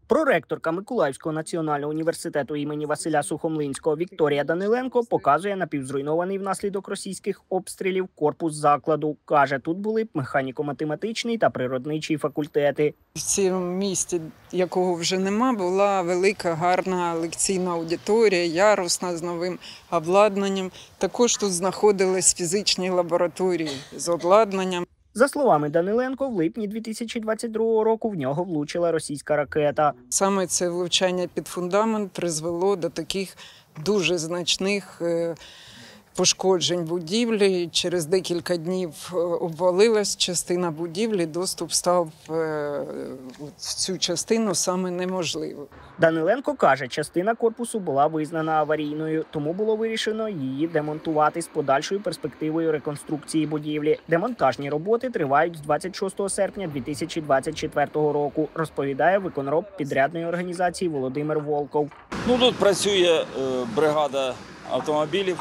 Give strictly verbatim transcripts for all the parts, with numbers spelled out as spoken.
Проректорка Миколаївського національного університету імені Василя Сухомлинського Вікторія Даниленко показує напівзруйнований внаслідок російських обстрілів корпус закладу. Каже, тут були механіко-математичний та природничий факультети. В цьому місті, якого вже нема, була велика, гарна лекційна аудиторія, ярусна, з новим обладнанням. Також тут знаходились фізичні лабораторії з обладнанням. За словами Даниленко, в липні дві тисячі двадцять другого року в нього влучила російська ракета. Саме це влучання під фундамент призвело до таких дуже значних пошкоджень будівлі. Через декілька днів обвалилась частина будівлі, доступ став в цю частину саме неможливим. Даниленко каже, частина корпусу була визнана аварійною, тому було вирішено її демонтувати з подальшою перспективою реконструкції будівлі. Демонтажні роботи тривають з двадцять шостого серпня дві тисячі двадцять четвертого року, розповідає виконроб підрядної організації Володимир Волков. Ну, тут працює бригада автомобілів,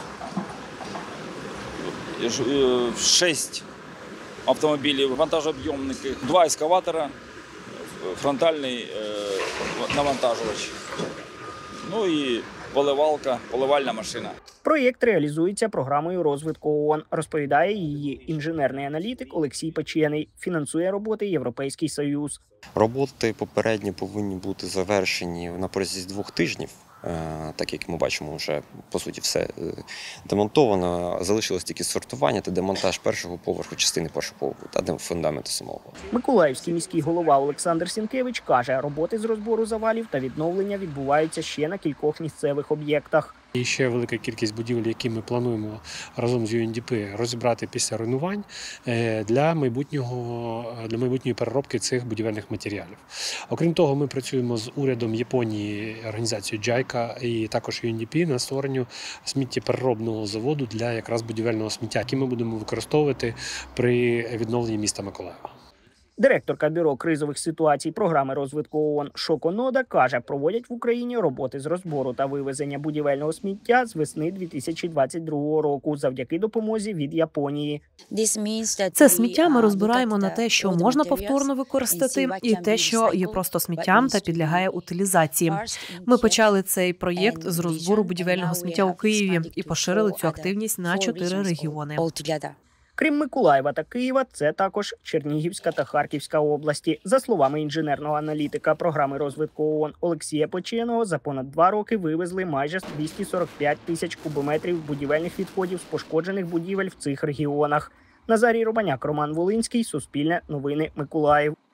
шість автомобілів, вантажооб'ємники, два ескаватора, фронтальний навантажувач, ну і поливалка, поливальна машина. Проєкт реалізується програмою розвитку ООН, розповідає її інженерний аналітик Олексій Печений. Фінансує роботи Європейський Союз. Роботи попередні повинні бути завершені на протязі двох тижнів. Так як ми бачимо, вже по суті все демонтовано. Залишилось тільки сортування та демонтаж першого поверху, частини першого поверху та фундаменту самого. Миколаївський міський голова Олександр Сінкевич каже, роботи з розбору завалів та відновлення відбуваються ще на кількох місцевих об'єктах. І ще велика кількість будівель, які ми плануємо разом з ю ен ді пі розібрати після руйнувань для майбутнього, для майбутньої переробки цих будівельних матеріалів. Окрім того, ми працюємо з урядом Японії, організацією джайка і також ю ен ді пі на створенню сміттєпереробного заводу для якраз будівельного сміття, який ми будемо використовувати при відновленні міста Миколаєва. Директорка Бюро кризових ситуацій програми розвитку ООН Шоко Нода каже, проводять в Україні роботи з розбору та вивезення будівельного сміття з весни дві тисячі двадцять другого року завдяки допомозі від Японії. Це сміття ми розбираємо на те, що можна повторно використати, і те, що є просто сміттям та підлягає утилізації. Ми почали цей проєкт з розбору будівельного сміття у Києві і поширили цю активність на чотири регіони. Крім Миколаєва та Києва, це також Чернігівська та Харківська області. За словами інженерного аналітика програми розвитку ООН Олексія Печеного, за понад два роки вивезли майже двісті сорок п'ять тисяч кубометрів будівельних відходів з пошкоджених будівель в цих регіонах. Назарій Романяк, Роман Волинський, Суспільне новини, Миколаїв.